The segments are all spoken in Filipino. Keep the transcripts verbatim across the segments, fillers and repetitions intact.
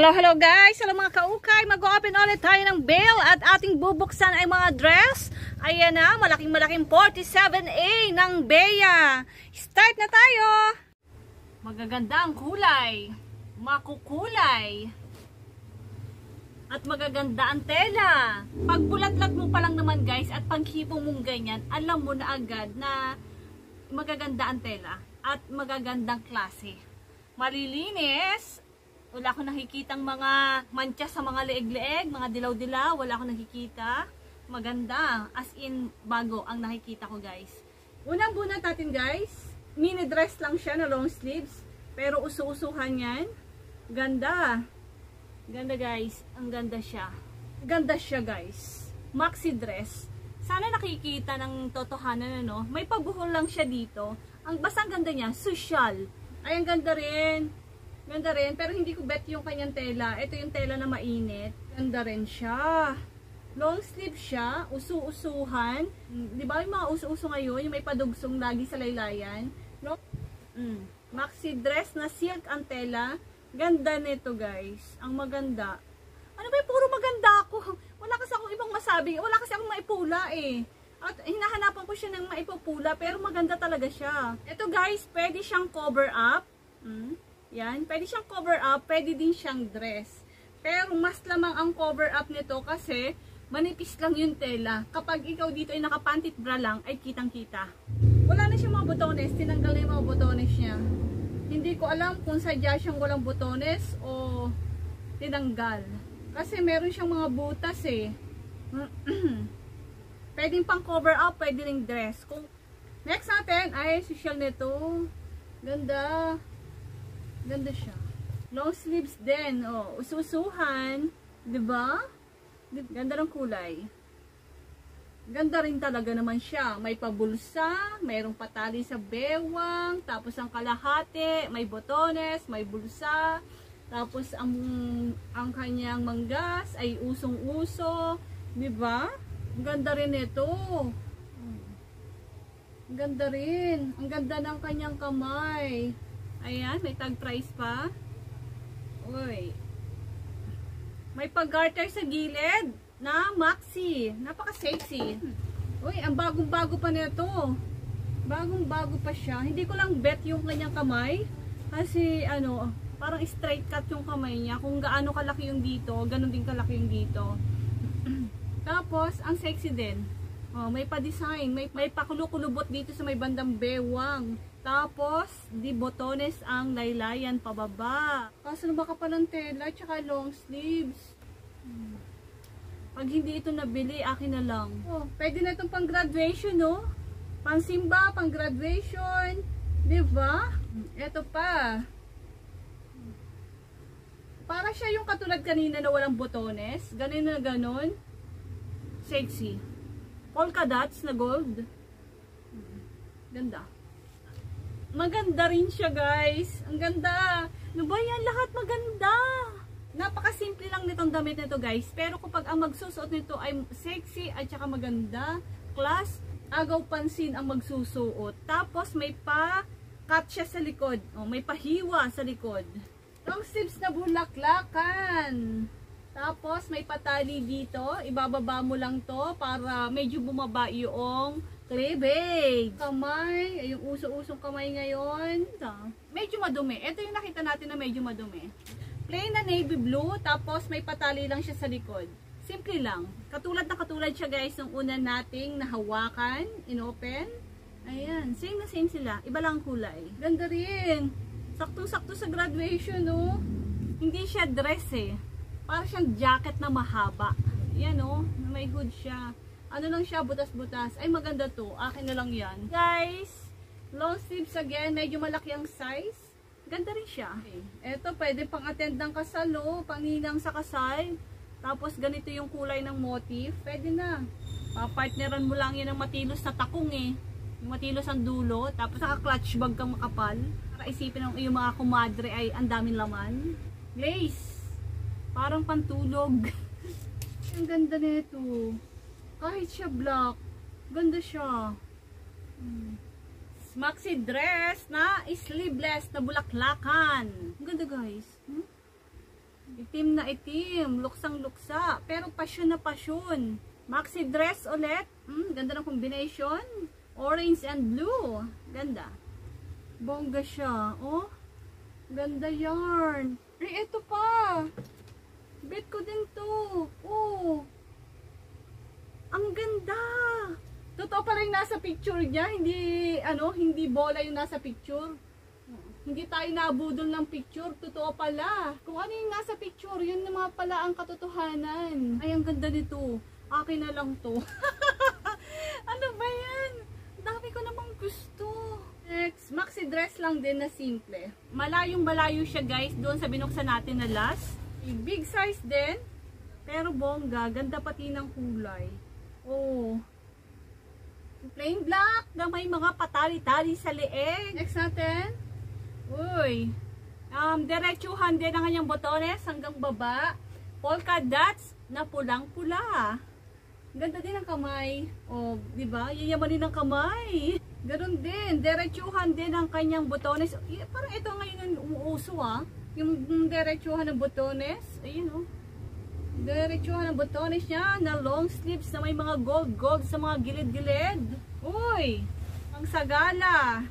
Hello, hello guys! Hello mga kaukay! Mag-open ulit tayo ng bail at ating bubuksan ay mga dress. Ayan na, malaking malaking forty-seven A ng Bea. Start na tayo! Magaganda ang kulay. Makukulay. At magaganda ang tela. Pag bulat-lat mo pa lang naman guys at panghipo mong ganyan, alam mo na agad na magaganda ang tela at magagandang klase. Malilinis. Wala akong nakikitang mga mancha sa mga leeg-leeg, mga dilaw-dilaw, wala akong nakikita. Maganda, as in bago ang nakikita ko guys. Unang bunat natin guys, mini dress lang siya na long sleeves, pero usu-usuhan yan. Ganda. Ganda guys, ang ganda siya. Ganda siya guys. Maxi dress. Sana nakikita ng totohanan ano, may pabuhol lang siya dito. Ang basang ganda niya, social. Ay ang ganda rin. Ganda rin, pero hindi ko bet yung kanyang tela. Ito yung tela na mainit. Ganda rin siya. Long sleeve siya, usu-usuhan. Di ba yung mga usu-uso ngayon, yung may padugsong lagi sa laylayan? No? Mm. Maxi dress na silk ang tela. Ganda nito guys. Ang maganda. Ano ba yung puro maganda ako? Wala kasi akong ibang masabi. Wala kasi akong maipula eh. At hinahanapan ko siya ng maipupula, pero maganda talaga siya. Ito guys, pwede siyang cover up. Mm. Yan, pwede siyang cover up, pwede din siyang dress. Pero mas lamang ang cover up nito kasi manipis lang yung tela. Kapag ikaw dito ay nakapantit bra lang, ay kitang-kita. Wala na siyang mga botones, tinanggal na yung mga botones niya. Hindi ko alam kung sadya siyang walang botones o tinanggal. Kasi meron siyang mga butas eh. Pwede pang cover up, pwede ring dress. Kung next natin ay social nito. Ganda. Ganda siya. Long sleeves din. Oh, ususuhan. Diba? Ganda ng kulay. Ganda rin talaga naman siya. May pabulsa, mayroong patali sa bewang, tapos ang kalahati, may botones, may bulsa, tapos ang, ang kanyang manggas ay usong-uso. Diba? Ang ganda rin ito. Ang ganda rin. Ang ganda ng kanyang kamay. Ayan, may tag price pa. Uy. May pag-garter sa gilid na maxi. Napaka-sexy. Uy, ang bagong-bago pa nito. Bagong-bago pa siya. Hindi ko lang bet yung kanyang kamay. Kasi, ano, parang straight cut yung kamay niya. Kung gaano kalaki yung dito, ganun din kalaki yung dito. Tapos, ang sexy din. Oh, may pa-design. May, may pakulukulubot dito sa may bandang bewang. Tapos, di botones ang laylayan pababa. Kaso na baka palang tela, tsaka long sleeves. Hmm. Pag hindi ito nabili, akin na lang. Oh, pwede na itong pang graduation, no? Pang simba, pang graduation. Diba? Ito pa. Para siya yung katulad kanina na walang botones. Ganun na ganun. Sexy. Polka dots na gold. Ganda. Maganda rin siya guys. Ang ganda. Ano ba yan? Lahat maganda. Napakasimple lang nitong damit nito guys. Pero kapag ang magsusuot nito ay sexy at saka maganda, class, agaw pansin ang magsusuot. Tapos may pa-cut siya sa likod. O, may pahiwa sa likod. Long sleeves na bulaklakan. Tapos may patali dito. Ibababa mo lang to para medyo bumaba yung cleavage. Kamay. Ay, yung uso-usong kamay ngayon. Ito. Medyo madumi. Ito yung nakita natin na medyo madumi. Plain na navy blue. Tapos may patali lang siya sa likod. Simple lang. Katulad na katulad siya guys ng una nating nahawakan. Inopen. Ayan. Same na same sila. Iba lang kulay. Ganda rin. Saktong-sakto sa graduation, no? Hindi siya dress eh. Parang siyang jacket na mahaba. Yan o. May hood siya. Ano lang siya, butas-butas. Ay, maganda to. Akin na lang yan. Guys, long sleeves again. Medyo malaki ang size. Ganda rin siya. Okay. Ito, pwede pang attend ng kasal, o. Pangninang sa kasal. Tapos, ganito yung kulay ng motif. Pwede na. Papartneran mo lang yan ng matilos na takong, eh. Yung matilos ang dulo. Tapos, naka-clutch bag kang makapal. Para isipin ng yung mga kumadre ay ang daming laman. Lace. Parang pantulog. Ang ganda nito. Kahit siya black, ganda siya. Hmm. Maxi dress na sleeveless na bulaklakan. Ang ganda guys. Hmm? Itim na itim, luksang luksa, pero pasyon na pasyon. Maxi dress ulit. Mm, ganda ng combination. Orange and blue. Ganda. Bongga siya. Oh, ganda yarn. Ay, ito pa. Bet ko din to. Oh, ang ganda. Totoo pa rin nasa picture niya. Hindi, ano, hindi bola yung nasa picture. Hindi tayo nabudol ng picture. Totoo pala. Kung ano yung nasa picture, yun naman pala ang katotohanan. Ay, ang ganda nito. Akin na lang to. Ano ba yan? Dami ko namang gusto. Next, maxi dress lang din na simple. Malayong malayo siya guys, doon sa binuksan natin na last. Big size din. Pero bongga, ganda pati ng kulay. Oh. Plain black na may mga patali-tali sa leeg. Next natin. Uy. Um, diretsuhan din ang kanyang botones hanggang baba. Polka dots na pulang-pula. Ganda din ang kamay. Oh, di ba? Yayamanin ang kamay. Ganon din. Diretsuhan din ang kanyang botones. Parang ito ngayon ang umuuso ah. Yung diretsuhan ng botones. Ayun oh. Diretsuhan ng botones niya na long sleeves na may mga gold-gold sa mga gilid-gilid. Uy! Ang sagala.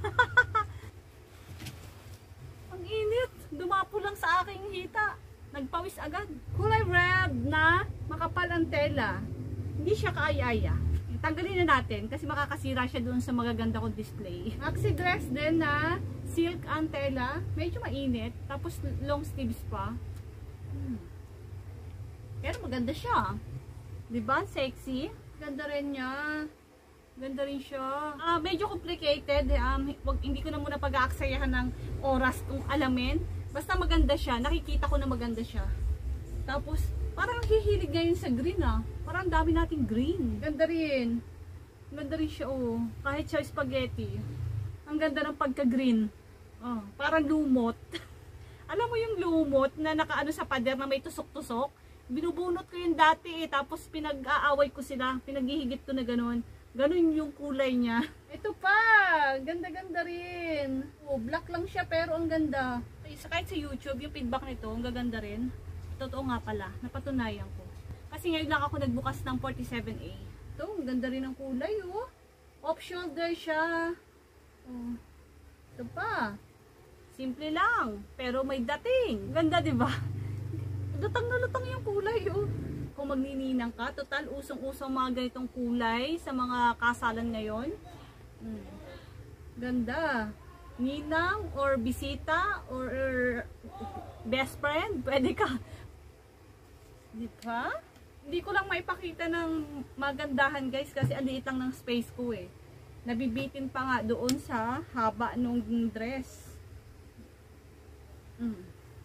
Ang init. Dumapo lang sa aking hita. Nagpawis agad. Kulay red na makapal ang tela. Hindi siya kaaya-aya. Tanggalin na natin kasi makakasira siya doon sa magaganda kong display. Maxi dress din na silk ang tela. Medyo mainit. Tapos long sleeves pa. Hmm. Pero maganda siya. Diba? Sexy. Ganda rin niya. Ganda rin siya. Ah, medyo complicated. Um, wag, hindi ko na muna pag-aaksayahan ng oras kung alamin. Basta maganda siya. Nakikita ko na maganda siya. Tapos, parang hihilig ngayon sa green ah. Parang dami nating green. Ganda rin. Ganda rin siya oh. Kahit siya spaghetti. Ang ganda ng pagka-green. Oh, parang lumot. Alam mo yung lumot na nakaano sa pader na may tusok-tusok? Binubunot ko yung dati eh, tapos pinag-aaway ko sila, pinaghihigit ko na ganun. Ganun yung kulay niya. Ito pa, ganda-ganda rin. Oh, black lang siya pero ang ganda. Kahit sa YouTube, yung feedback nito, ang gaganda rin. Totoo nga pala, napatunayan ko. Kasi ngayon lang ako nagbukas ng forty-seven A. Ito, ang ganda rin ang kulay oh. Off shoulder siya. Oh. Ito pa. Simple lang, pero may dating. Ganda, di ba? Lutang na lutang yung kulay, oh. Kung magnininang ka, total usong-usong mga ganitong kulay sa mga kasalan ngayon. Hmm. Ganda. Ninang or bisita or, or best friend, pwede ka. Di ba? Hindi ko lang maipakita ng magandahan guys kasi ang liit lang ng space ko eh. Nabibitin pa nga doon sa haba nung dress. Hmm.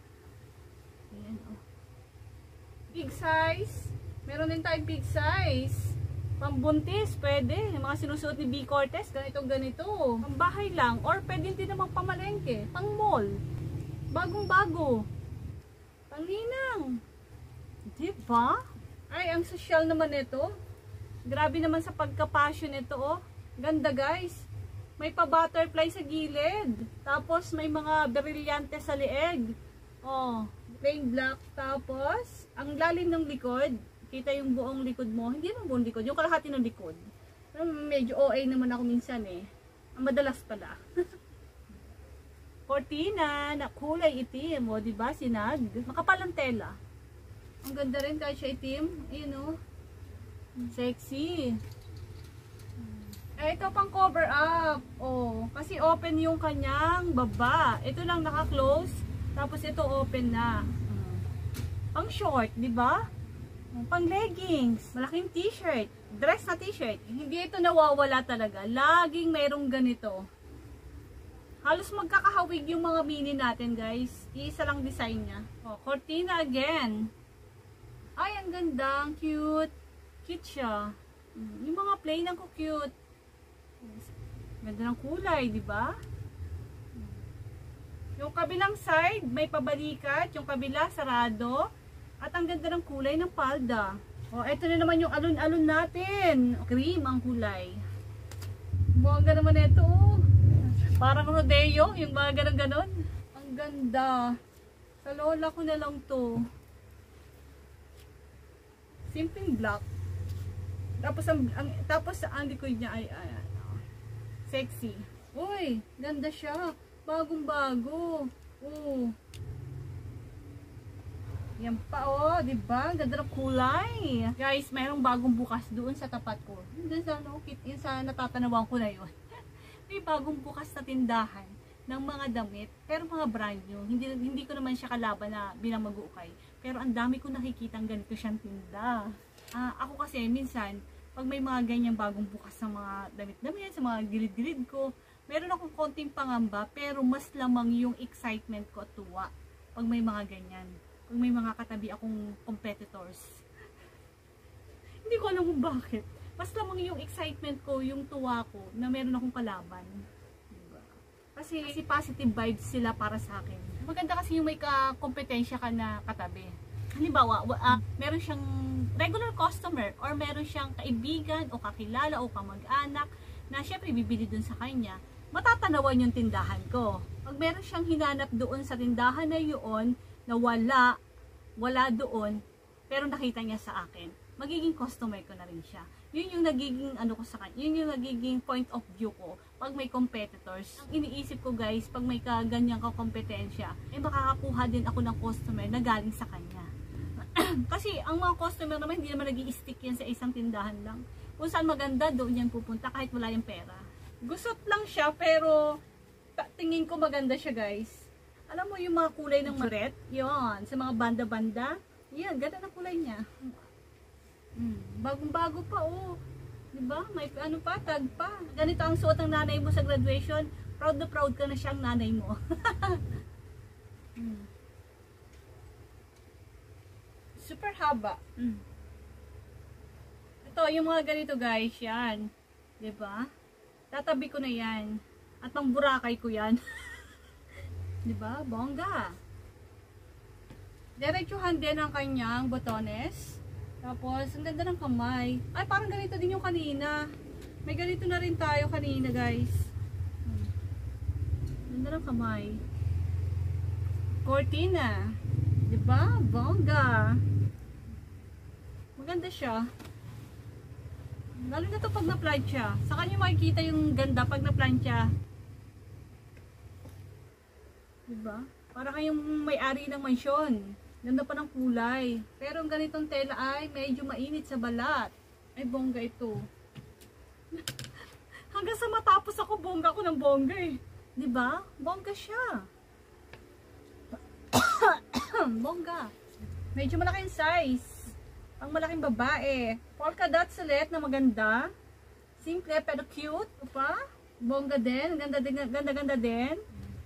Ayan, oh. Big size. Meron din tayong big size. Pambuntis, pwede. Yung mga sinusuot ni B. Cortez, ganito ganito. Pang bahay lang. Or pwede din namang pamalengke. Pang mall. Bagong bago. Pang ninang. Diba? Ay, ang social naman ito. Grabe naman sa pagka-passion ito, oh. Ganda guys. May pa-butterfly sa gilid. Tapos may mga brilyante sa leeg. Oh. Plain black, tapos ang lalim ng likod, kita yung buong likod mo, hindi naman buong likod, yung kalahati ng likod. Pero medyo O A naman ako minsan eh, ang madalas pala. Cortina na kulay itim, o diba, sinag, makapalang tela. Ang ganda rin kahit siya itim, ayun o, sexy. Eh, ito pang cover up, oh, kasi open yung kanyang baba, ito lang naka-close. Tapos ito open na. Pang short, di ba? Pang leggings, malaking t-shirt, dress na t-shirt. Hindi ito nawawala talaga. Laging mayroong ganito. Halos magkakahawig yung mga mini natin, guys. Iisa lang design niya. Oh, cortina again. Ay, ang ganda, ang cute. Cute siya. Yung mga plain ang cute. Ganda ng kulay, di ba? Yung kabilang side, may pabalikat. Yung kabila, sarado. At ang ganda ng kulay ng palda. O, eto na naman yung alon-alon natin. Cream ang kulay. Bongga naman ito. Oh. Parang rodeo, yung mga ganon-ganon. Ang ganda. Sa lola ko na lang to. Simpleng black. Tapos ang, ang tapos ang likod niya ay, ay ano, sexy. Uy, ganda siya. Bagong-bago. Oh. Yan pa oh, 'di ba? Ganda ng kulay. Guys, mayroong bagong bukas doon sa tapat ko. Doon sa ano, yun sa natatanawan ko na 'yon. May bagong bukas na tindahan ng mga damit, pero mga brand new. Hindi hindi ko naman siya kalaban na bilang mag-uukay. Pero ang dami ko nakikitang ganito siyang tinda. Ah, ako kasi minsan pag may mga ganyang bagong bukas ng mga damit-damit sa mga gilid-gilid ko, meron akong konting pangamba, pero mas lamang yung excitement ko at tuwa pag may mga ganyan. Pag may mga katabi akong competitors. Hindi ko alam kung bakit. Mas lamang yung excitement ko, yung tuwa ko, na meron akong kalaban. Diba? Kasi, kasi positive vibes sila para sa akin. Maganda kasi yung may ka-kompetensya ka na katabi. Halimbawa, uh, meron siyang regular customer or meron siyang kaibigan o kakilala o kamag-anak na syempre bibili dun sa kanya, matatanawan yung tindahan ko. Pag meron siyang hinanap doon sa tindahan na yun, na wala, wala doon, pero nakita niya sa akin, magiging customer ko na rin siya. Yun yung nagiging ano ko sa kanya, yun yung nagiging point of view ko pag may competitors. Ang iniisip ko guys, pag may kaganyang kakompetensya, eh makakakuha din ako ng customer na galing sa kanya. Kasi ang mga customer naman, hindi naman nag-i-stick yan sa isang tindahan lang. Kung saan maganda, doon yan pupunta kahit wala yung pera. Gusot lang siya, pero tingin ko maganda siya guys. Alam mo yung mga kulay ng maret? Yon, sa mga banda-banda. Yan, ganda na kulay niya. Hmm, bagong-bago pa oh. 'Di ba? May ano pa, tag pa. Ganito ang suot ng nanay mo sa graduation. Proud na proud ka na siyang nanay mo. hmm. Super haba. Hmm. Ito, yung mga ganito guys, yan. 'Di ba? Tatabi ko na 'yan. At pang burakay ko 'yan. 'Di ba? Bongga. Diretsuhan din ang kanyang botones. Tapos, ang ganda ng kamay. Ay, parang ganito din yung kanina. May ganito na rin tayo kanina, guys. Hmm. Ganda ng kamay. Cortina. Diba? Bongga. Maganda siya. Lalo na to pag na-plancha. Sa kanya makikita yung ganda pag na-plancha. Diba? Para kayong may-ari ng mansyon. Ganda pa ng kulay. Pero ang ganitong tela ay medyo mainit sa balat. Ay, bongga ito. Hanggang sa matapos ako, bongga ko ng bongga eh. Diba? Bongga siya. Bongga. Medyo malaki yung size. Ang malaking babae. Polka dot sulit na maganda. Simple pero cute. Pa? Bongga din. Ganda din. Ganda, ganda din.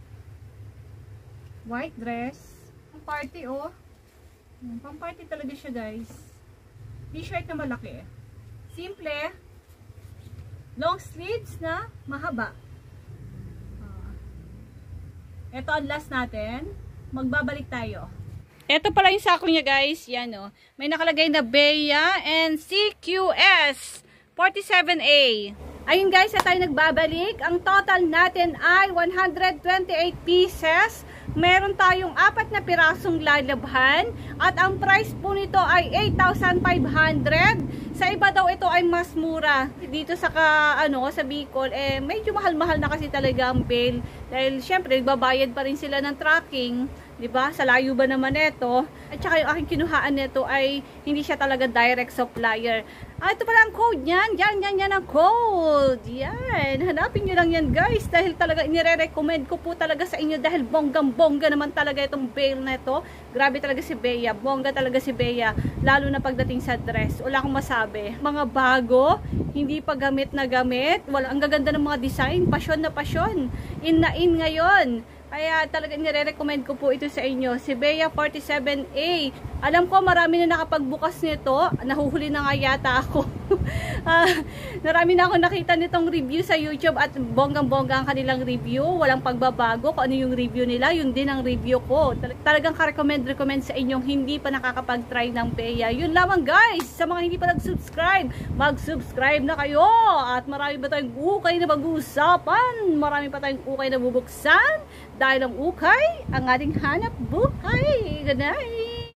White dress. Pang party oh. Pang party talaga siya guys. T-shirt na malaki. Simple. Long sleeves na mahaba. Uh, ito ang last natin. Magbabalik tayo. Ito pala yung sako niya guys. Yan oh. May nakalagay na Bea and C Q S forty-seven A. Ayun guys, at tayo nagbabalik. Ang total natin ay one hundred twenty-eight pieces. Meron tayong apat na pirasong lalabhan. At ang price po nito ay eight thousand five hundred. Sa iba daw ito ay mas mura. Dito sa ka, ano, sa Bicol, eh, medyo mahal-mahal na kasi talaga ang bale. Dahil syempre, nagbabayad pa rin sila ng tracking. Diba? Sa layo ba naman ito? At saka yung aking kinuhaan nito ay hindi siya talaga direct supplier. Ah, ito pala ang code niyan. Yan, yan, yan ang code. Yan. Hanapin nyo lang yan guys. Dahil talaga inire-recommend ko po talaga sa inyo. Dahil bonggang-bongga naman talaga itong bale na ito. Grabe talaga si Bea. Bongga talaga si Bea. Lalo na pagdating sa dress. Wala akong masabi. Mga bago. Hindi pa gamit na gamit. Wala, ang gaganda ng mga design. Pasyon na pasyon. In na in ngayon. Kaya talaga nire-recommend ko po ito sa inyo. Si Bea forty-seven A. Alam ko marami na nakapagbukas nito. Nahuhuli na nga yata ako. uh, narami na ako nakita nitong review sa YouTube at bonggang-bongga ang kanilang review. Walang pagbabago kung ano yung review nila, yun din ang review ko. Talagang ka-recommend recommend sa inyong hindi pa nakakapag-try ng Bea. Yun lamang guys, sa mga hindi pa nag-subscribe, mag-subscribe na kayo. At marami pa tayong ukay na pag-uusapan, marami pa tayong ukay na bubuksan, dahil ang ukay ang ating hanap buhay. Good night!